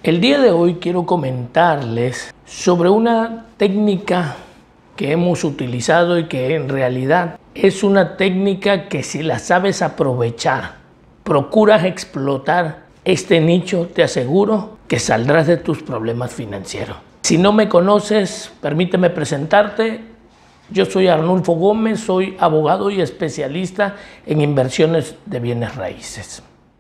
El día de hoy quiero comentarles sobre una técnica que hemos utilizado y que en realidad es una técnica que si la sabes aprovechar, procuras explotar este nicho, te aseguro que saldrás de tus problemas financieros. Si no me conoces, permíteme presentarte. Yo soy Arnulfo Gómez, soy abogado y especialista en inversiones de bienes raíces.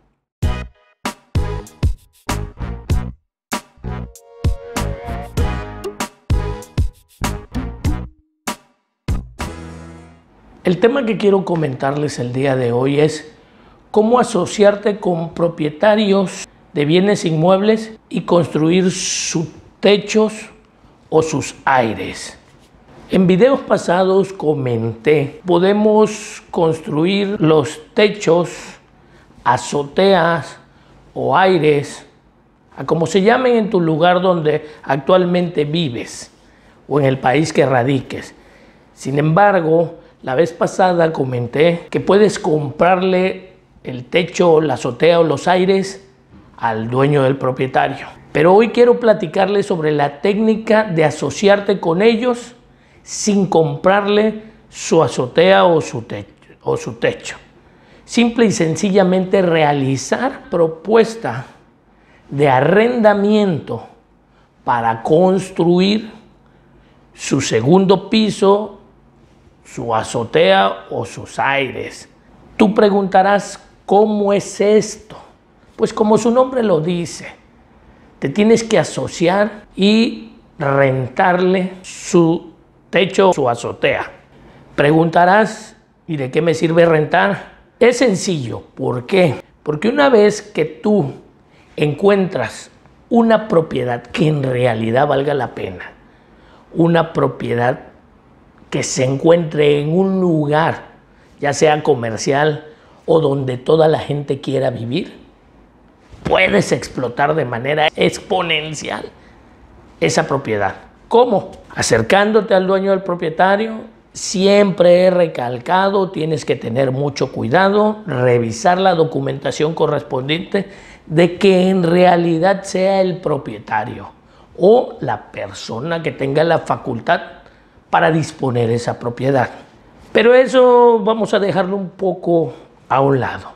El tema que quiero comentarles el día de hoy es cómo asociarte con propietarios de bienes inmuebles y construir sus techos o sus aires. En videos pasados comenté, podemos construir los techos, azoteas o aires, a como se llamen en tu lugar donde actualmente vives o en el país que radiques. Sin embargo, la vez pasada comenté que puedes comprarle el techo, la azotea o los aires al dueño del propietario. Pero hoy quiero platicarles sobre la técnica de asociarte con ellos sin comprarle su azotea o su techo. Simple y sencillamente realizar propuesta de arrendamiento para construir su segundo piso, su azotea o sus aires. Tú preguntarás, ¿cómo es esto? Pues como su nombre lo dice, te tienes que asociar y rentarle su techo, su azotea. Preguntarás, ¿y de qué me sirve rentar? Es sencillo. ¿Por qué? Porque una vez que tú encuentras una propiedad que en realidad valga la pena, una propiedad que se encuentre en un lugar, ya sea comercial o donde toda la gente quiera vivir, puedes explotar de manera exponencial esa propiedad. ¿Cómo? Acercándote al dueño del propietario. Siempre he recalcado, tienes que tener mucho cuidado, revisar la documentación correspondiente de que en realidad sea el propietario o la persona que tenga la facultad para disponer esa propiedad. Pero eso vamos a dejarlo un poco a un lado.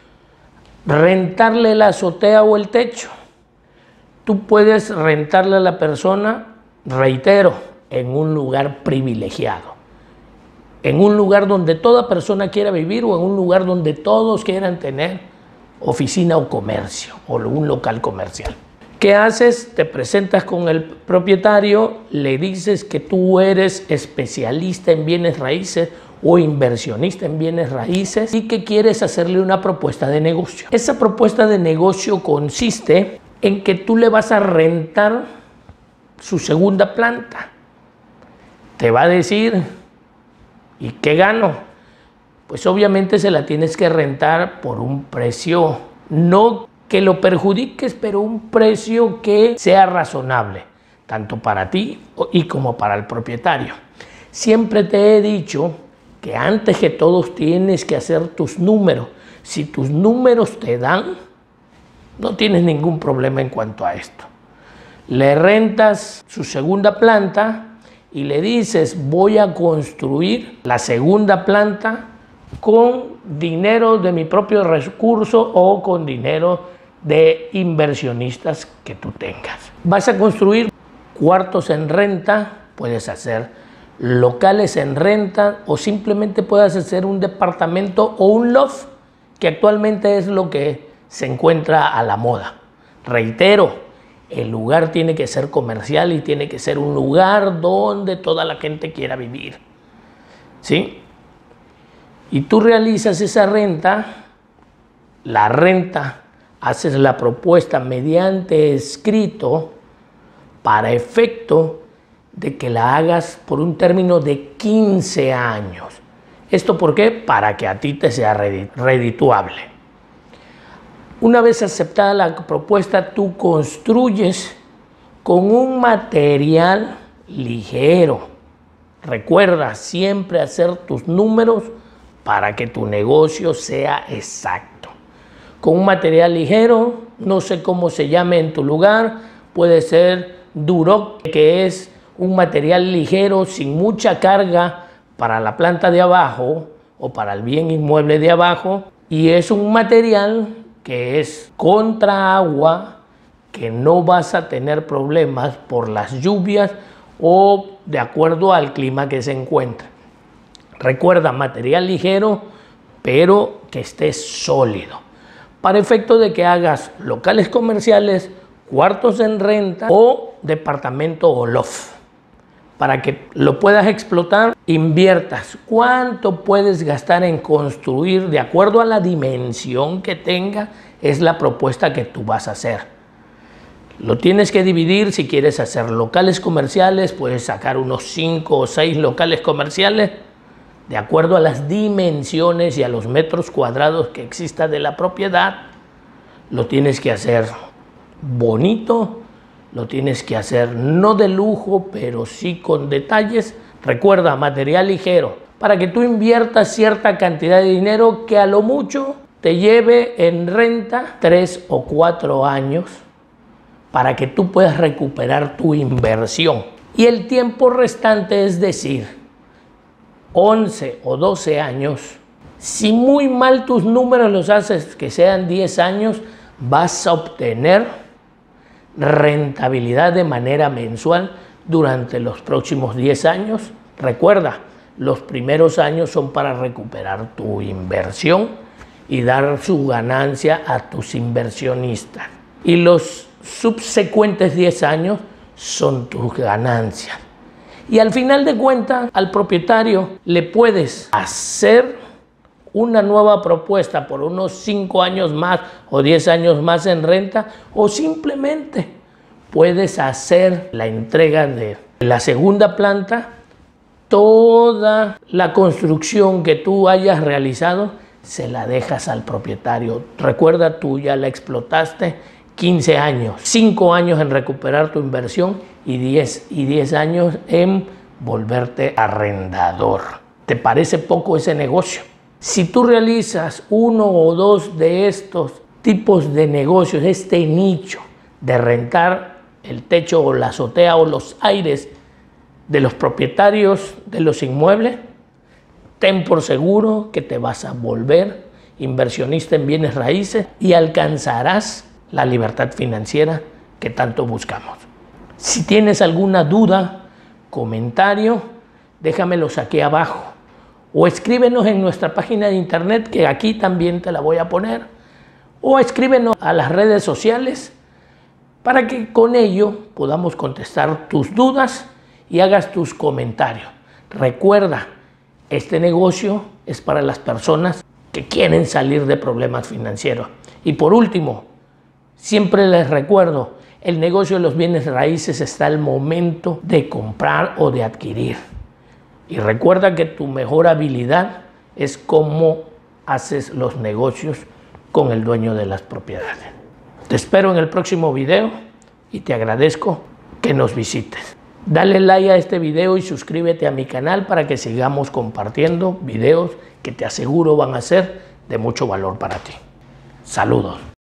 Rentarle la azotea o el techo. Tú puedes rentarle a la persona, reitero, en un lugar privilegiado. En un lugar donde toda persona quiera vivir o en un lugar donde todos quieran tener oficina o comercio o un local comercial. ¿Qué haces? Te presentas con el propietario, le dices que tú eres especialista en bienes raíces o inversionista en bienes raíces y que quieres hacerle una propuesta de negocio. Esa propuesta de negocio consiste en que tú le vas a rentar su segunda planta. Te va a decir, ¿y qué gano? Pues obviamente se la tienes que rentar por un precio, no que lo perjudiques, pero un precio que sea razonable, tanto para ti y como para el propietario. Siempre te he dicho que antes que todos tienes que hacer tus números. Si tus números te dan, no tienes ningún problema en cuanto a esto. Le rentas su segunda planta y le dices, voy a construir la segunda planta con dinero de mi propio recurso o con dinero de inversionistas que tú tengas. Vas a construir cuartos en renta, puedes hacer locales en renta o simplemente puedes hacer un departamento o un loft, que actualmente es lo que se encuentra a la moda. Reitero, el lugar tiene que ser comercial y tiene que ser un lugar donde toda la gente quiera vivir, ¿sí? Y tú realizas esa renta, haces la propuesta mediante escrito para efecto de que la hagas por un término de 15 años. ¿Esto por qué? Para que a ti te sea redituable. Una vez aceptada la propuesta, tú construyes con un material ligero. Recuerda siempre hacer tus números para que tu negocio sea exacto. Con un material ligero, no sé cómo se llame en tu lugar, puede ser Duroc, que es un material ligero sin mucha carga para la planta de abajo o para el bien inmueble de abajo, y es un material que es contra agua, que no vas a tener problemas por las lluvias o de acuerdo al clima que se encuentra. Recuerda, material ligero, pero que esté sólido, para efecto de que hagas locales comerciales, cuartos en renta o departamento o loft. Para que lo puedas explotar, inviertas. ¿Cuánto puedes gastar en construir de acuerdo a la dimensión que tenga? Es la propuesta que tú vas a hacer. Lo tienes que dividir. Si quieres hacer locales comerciales, puedes sacar unos 5 o 6 locales comerciales de acuerdo a las dimensiones y a los metros cuadrados que exista de la propiedad. Lo tienes que hacer bonito, lo tienes que hacer no de lujo, pero sí con detalles. Recuerda, material ligero, para que tú inviertas cierta cantidad de dinero que a lo mucho te lleve en renta 3 o 4 años para que tú puedas recuperar tu inversión. Y el tiempo restante, es decir, 11 o 12 años, si muy mal tus números los haces que sean 10 años, vas a obtener rentabilidad de manera mensual durante los próximos 10 años. Recuerda, los primeros años son para recuperar tu inversión y dar su ganancia a tus inversionistas. Y los subsecuentes 10 años son tus ganancias. Y al final de cuentas, al propietario le puedes hacer una nueva propuesta por unos 5 años más o 10 años más en renta, o simplemente puedes hacer la entrega de la segunda planta. Toda la construcción que tú hayas realizado se la dejas al propietario. Recuerda, tú ya la explotaste 15 años, 5 años en recuperar tu inversión y 10 años en volverte arrendador. ¿Te parece poco ese negocio? Si tú realizas 1 o 2 de estos tipos de negocios, este nicho de rentar el techo o la azotea o los aires de los propietarios de los inmuebles, ten por seguro que te vas a volver inversionista en bienes raíces y alcanzarás la libertad financiera que tanto buscamos. Si tienes alguna duda, comentario, déjamelos aquí abajo. O escríbenos en nuestra página de internet, que aquí también te la voy a poner. O escríbenos a las redes sociales para que con ello podamos contestar tus dudas y hagas tus comentarios. Recuerda, este negocio es para las personas que quieren salir de problemas financieros. Y por último, siempre les recuerdo, el negocio de los bienes raíces está al momento de comprar o de adquirir. Y recuerda que tu mejor habilidad es cómo haces los negocios con el dueño de las propiedades. Te espero en el próximo video y te agradezco que nos visites. Dale like a este video y suscríbete a mi canal para que sigamos compartiendo videos que te aseguro van a ser de mucho valor para ti. Saludos.